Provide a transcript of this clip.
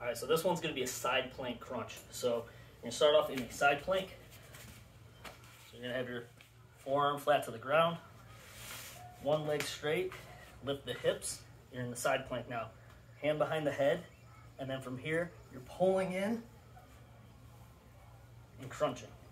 All right, so this one's gonna be a side plank crunch. So you're gonna start off in a side plank. So you're gonna have your forearm flat to the ground, one leg straight, lift the hips. You're in the side plank now. Hand behind the head, and then from here, you're pulling in and crunching.